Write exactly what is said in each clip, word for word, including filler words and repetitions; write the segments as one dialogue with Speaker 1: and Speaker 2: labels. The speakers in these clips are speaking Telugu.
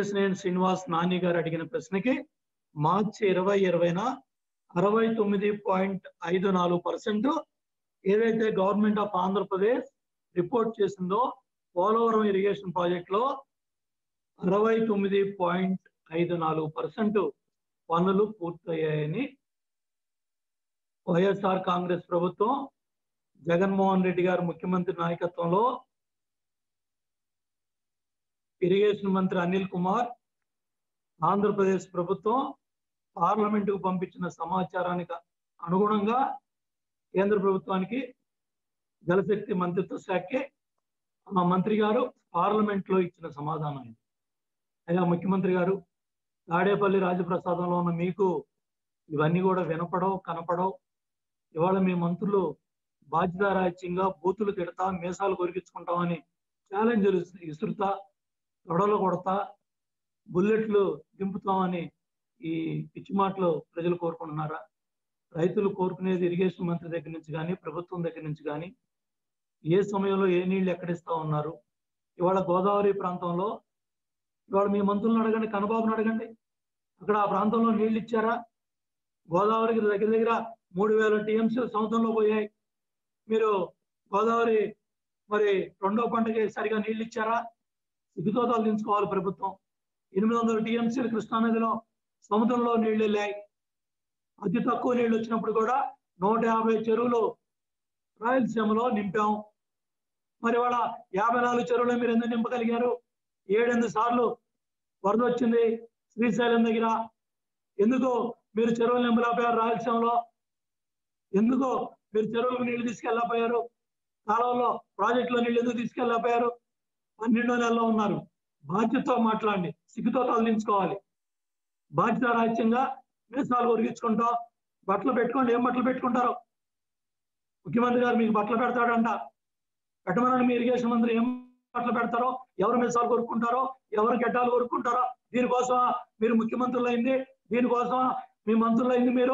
Speaker 1: కేశినేని శ్రీనివాస్ నాని గారు అడిగిన ప్రశ్నకి మార్చి ఇరవై ఇరవైన అరవై తొమ్మిది పాయింట్ ఐదు నాలుగు పర్సెంట్ ఏదైతే గవర్నమెంట్ ఆఫ్ ఆంధ్రప్రదేశ్ రిపోర్ట్ చేసిందో పోలవరం ఇరిగేషన్ ప్రాజెక్ట్ లో అరవై తొమ్మిది పాయింట్ ఐదు నాలుగు పర్సెంట్ పనులు పూర్తయ్యాయని వైఎస్ఆర్ కాంగ్రెస్ ప్రభుత్వం జగన్మోహన్ రెడ్డి గారు ముఖ్యమంత్రి నాయకత్వంలో ఇరిగేషన్ మంత్రి అనిల్ కుమార్ ఆంధ్రప్రదేశ్ ప్రభుత్వం పార్లమెంటుకు పంపించిన సమాచారానికి అనుగుణంగా కేంద్ర ప్రభుత్వానికి జలశక్తి మంత్రిత్వ శాఖకి మా మంత్రి గారు పార్లమెంట్ లో ఇచ్చిన సమాధానం ఇది. అయ్యా ముఖ్యమంత్రి గారు, తాడేపల్లి రాజప్రసాదంలో ఉన్న మీకు ఇవన్నీ కూడా వినపడవు కనపడవు. ఇవాళ మీ మంత్రులు బాధ్యతారాహిత్యంగా బూతులు తిడతా మీసాలు కొరికించుకుంటామని ఛాలెంజ్లు ఇసురుతా తొడలు కొడతా బుల్లెట్లు దింపుతామని ఈ పిచ్చి మాటలు ప్రజలు కోరుకుంటున్నారా? రైతులు కోరుకునేది ఇరిగేషన్ మంత్రి దగ్గర నుంచి కానీ ప్రభుత్వం దగ్గర నుంచి కానీ ఏ సమయంలో ఏ నీళ్లు ఎక్కడిస్తా ఉన్నారు? ఇవాళ గోదావరి ప్రాంతంలో ఇవాళ మీ మంత్రులను అడగండి, కన్నబాబుని అడగండి, అక్కడ ఆ ప్రాంతంలో నీళ్లు ఇచ్చారా? గోదావరికి దగ్గర దగ్గర మూడు వేల టీఎంసీ సంవత్సరంలో పోయాయి. మీరు గోదావరి మరి రెండో పంటకి సరిగా నీళ్లు ఇచ్చారా? సిగ్గుతోతాలు దించుకోవాలి ప్రభుత్వం. ఎనిమిది వందల టీఎంసీలు కృష్ణానదిలో సముద్రంలో నీళ్లు వెళ్ళాయి. అతి తక్కువ నీళ్లు వచ్చినప్పుడు కూడా నూట యాభై చెరువులు రాయలసీమలో నింపాం. మరి వాళ్ళ యాభై నాలుగు చెరువులు మీరు ఎందుకు నింపగలిగారు? ఏడెనిమిది సార్లు వరద వచ్చింది శ్రీశైలం దగ్గర. ఎందుకు మీరు చెరువులు నింపలేకపోయారు? రాయలసీమలో ఎందుకు మీరు చెరువులకు నీళ్లు తీసుకెళ్ళకపోయారు? కాలువలో ప్రాజెక్టులో నీళ్లు ఎందుకు తీసుకెళ్ళకపోయారు? పన్నెండో నెలలో ఉన్నారు. బాధ్యతతో మాట్లాడండి, సిగ్గుతో తలదించుకోవాలి. బాధ్యత రాజ్యంగా మీసాలు ఒరిగించుకుంటాం. బట్టలు పెట్టుకోండి, ఏం బట్టలు పెట్టుకుంటారు? ముఖ్యమంత్రి గారు మీకు బట్టలు పెడతాడంట, పెట్టమని మీ ఇరిగేషన్ మంత్రి ఏం బట్టలు పెడతారో, ఎవరు మీసాలు కొరుక్కుంటారో, ఎవరు గడ్డాలు కొరుక్కుంటారో, దీనికోసం మీరు ముఖ్యమంత్రులు అయింది, దీనికోసం మీ మంత్రులు అయింది. మీరు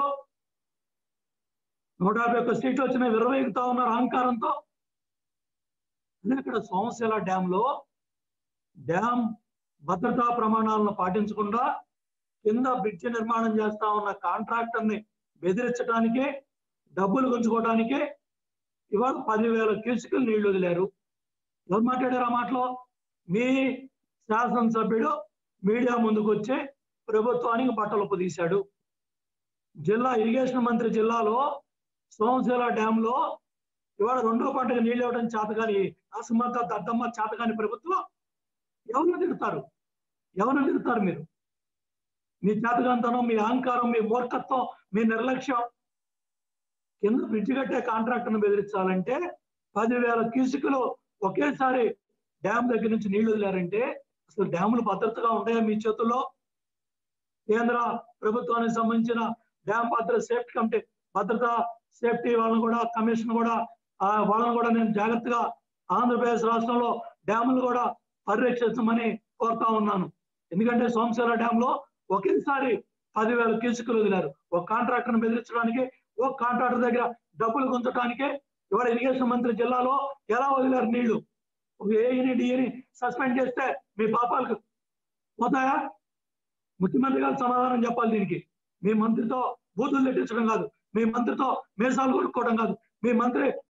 Speaker 1: నూట యాభై ఒక్క సీట్లు వచ్చిన విర్రవేగుతా ఉన్నారు అహంకారంతో. అక్కడ సోమశిల డ్యామ్ లో డ్యామ్ భద్రతా ప్రమాణాలను పాటించకుండా కింద బ్రిడ్జి నిర్మాణం చేస్తా ఉన్న కాంట్రాక్టర్ ని బెదిరించడానికి, డబ్బులు గుంజుకోవడానికి ఇవాళ పదివేల క్యూసికల్ నీళ్లు వదిలారు. ఎవరు మాట్లాడారు ఆ మాటలో? మీ శాసనసభ్యుడు మీడియా ముందుకు వచ్చి ప్రభుత్వానికి బట్టలు పొదీశాడు. జిల్లా ఇరిగేషన్ మంత్రి జిల్లాలో సోమశిల డ్యామ్ లో ఇవాళ రెండో పంటకు నీళ్ళు ఇవ్వడం చేతగాని అసమర్థ దద్దమ్మ చేతగాని ప్రభుత్వం ఎవరిని తిడతారు? ఎవరిని తిడతారు మీరు? మీ చేతగాంతనం, మీ అహంకారం, మీ మూర్ఖత్వం, మీ నిర్లక్ష్యం. కింద బ్రిడ్జి కట్టే కాంట్రాక్టర్ను బెదిరించాలంటే పదివేల క్యూసికులు ఒకేసారి డ్యామ్ దగ్గర నుంచి నీళ్లు వదిలారంటే అసలు డ్యాములు భద్రతగా ఉంటాయా మీ చేతుల్లో? కేంద్ర ప్రభుత్వానికి సంబంధించిన డ్యామ్ భద్రత సేఫ్టీ కమిటీ భద్రత సేఫ్టీ వాళ్ళని కూడా కమిషన్ కూడా వాళ్ళని కూడా నేను జాగ్రత్తగా ఆంధ్రప్రదేశ్ రాష్ట్రంలో డ్యాములు కూడా పరిరక్షించమని కోరుతా ఉన్నాను. ఎందుకంటే సోమశిల డ్యామ్ లో ఒకేసారి పదివేల క్యూసికులు వదిలారు. ఒక కాంట్రాక్టర్ను బెదిరించడానికి, ఒక కాంట్రాక్టర్ దగ్గర డబ్బులు గుంచడానికి. ఇవాళ ఇరిగేషన్ మంత్రి జిల్లాలో ఎలా వదిలారు నీళ్లు? ఒక ఏఈని డిఈని సస్పెండ్ చేస్తే మీ పాపాలకు పోతాయా? ముఖ్యమంత్రి గారు సమాధానం చెప్పాలి దీనికి. మీ మంత్రితో బూతులు తెట్టించడం కాదు, మీ మంత్రితో మీసాలు కొనుక్కోవడం కాదు, మీ మంత్రి